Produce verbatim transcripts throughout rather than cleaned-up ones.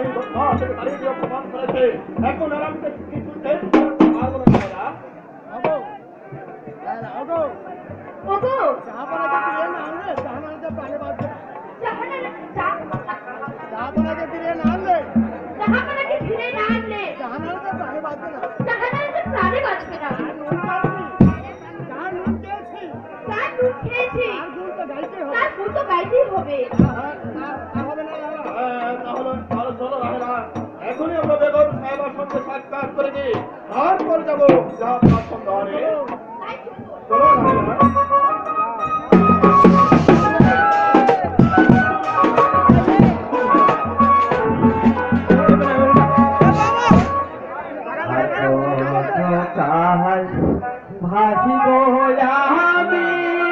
ঘর থেকে তাড়িয়ে দিয়ে অপমান করেছে, এখন আর আমি কিছু পারবো না। এখনই আমরা বেগম সাহেবের সঙ্গে সাক্ষাৎ করে দিই, তারপর যাবো যা পছন্দ হবে। চলো ভাসি আমি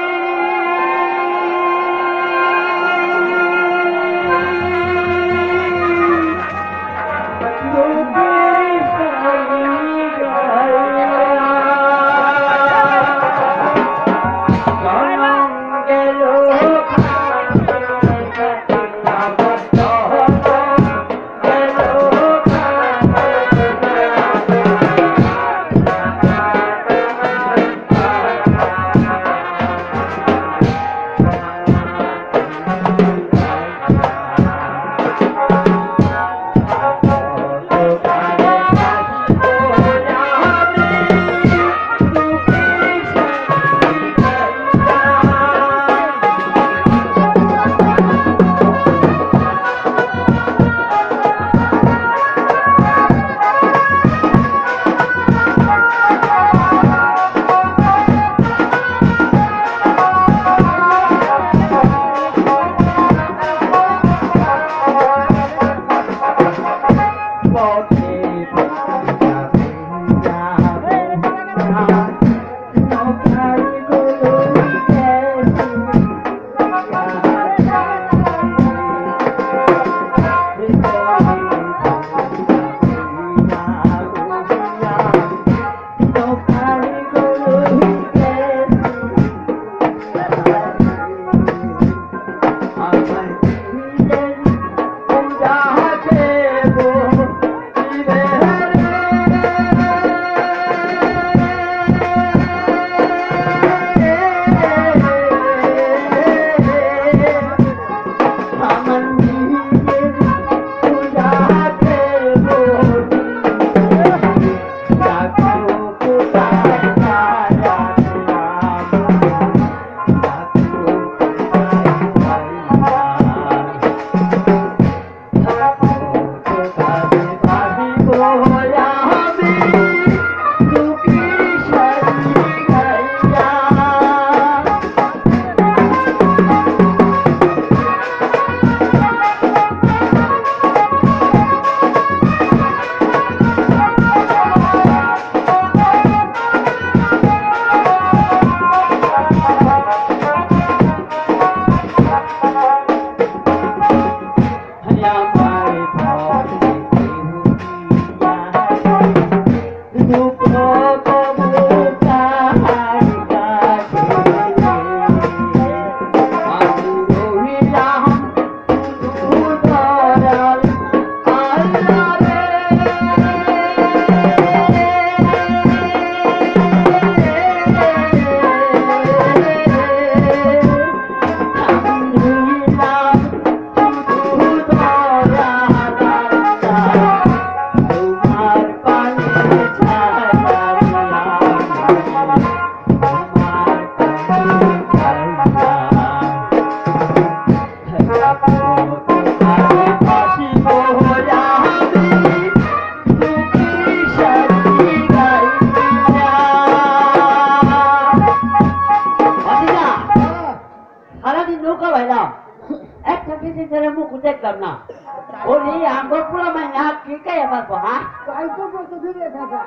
দেখলাম না ওলি আঙ্গুর পুরো মাইনা কি কায়া পাবো হ্যাঁ তাই তো বলতে দিলে থাকা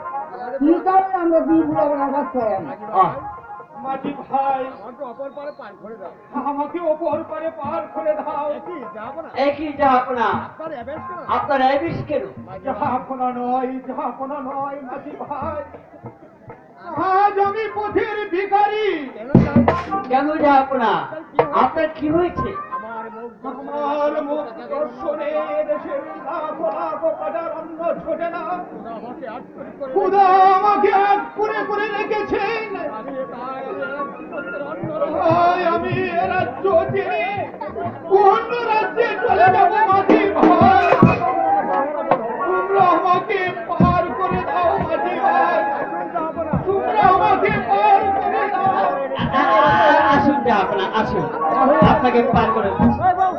কি কারণে আমরা দুই পুরো বানা কাজ মাঝি ভাই আমাকে অপর পারে পার করে দাও আমাকে অপর পারে পার করে দাও কি যাব না একই যাব না আপনার এবেশ কেন আপনার এবেশ কেন যাব না নয় যাব না নয় মাঝি ভাই আজ আমি পথের ভিখারি কেন কেন যাব না আপনার কি হয়েছে আমার মুখ আমার মুখ দর্শনে দেশের লাখো লাখো কাটার অন্ন ছোটে না। খুদা আমাকে আট করে করে রেখেছেন। তাই আমি এ রাজ্য ছেড়ে অন্য রাজ্যে চলে যাবো মাঝি ভাই। তোমরা আমাকে পার করে দাও মাঝি ভাই, তোমরা আমাকে পার করে দাও। আসুন যা আপনার আসুন, আপনাকে পার করে দিচ্ছি।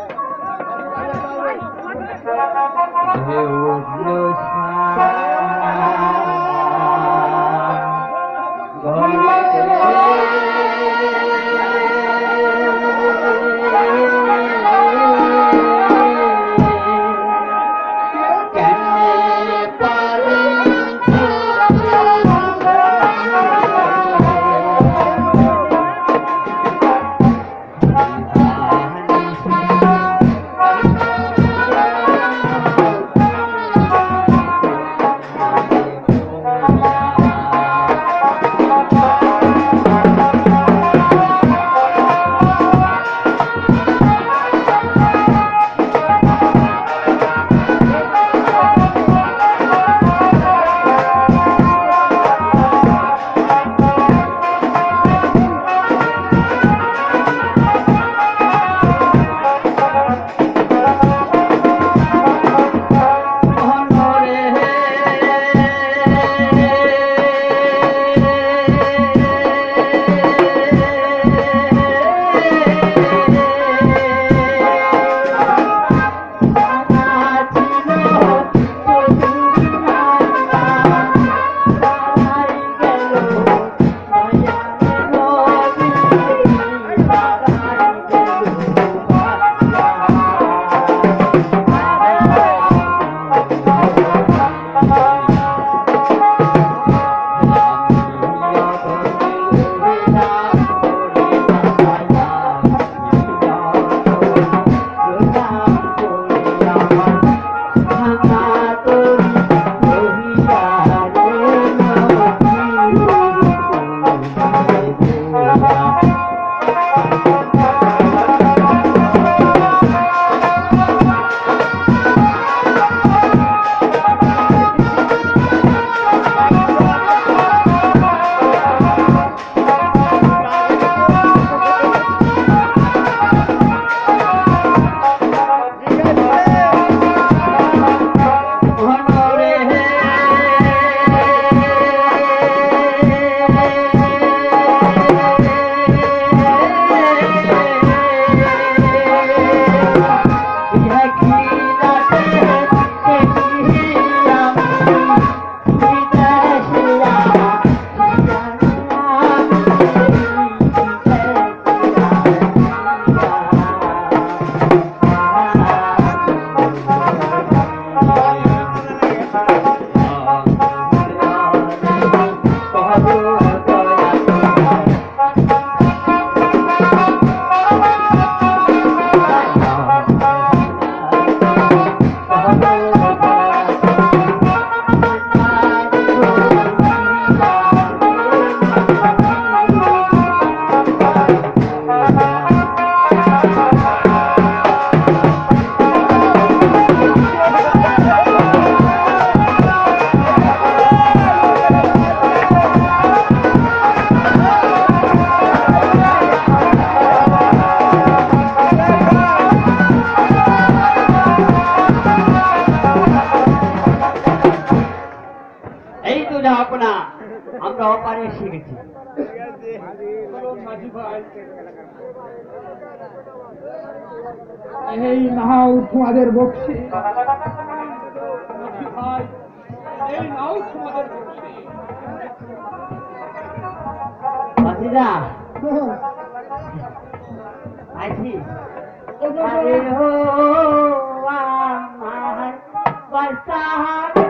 আমরা অপারে এসে গেছি। এই নাও তোমাদের বকশি, এই নাও তোমাদের বকশি। বাসিদা আইছি আরে ও আমার বাসাহারে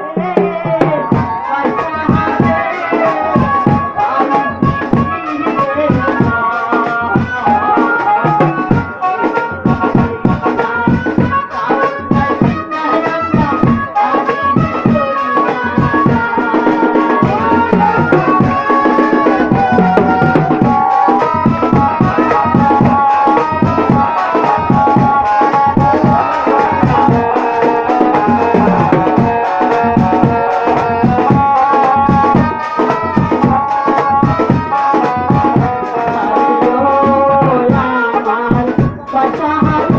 পয়সা হাতে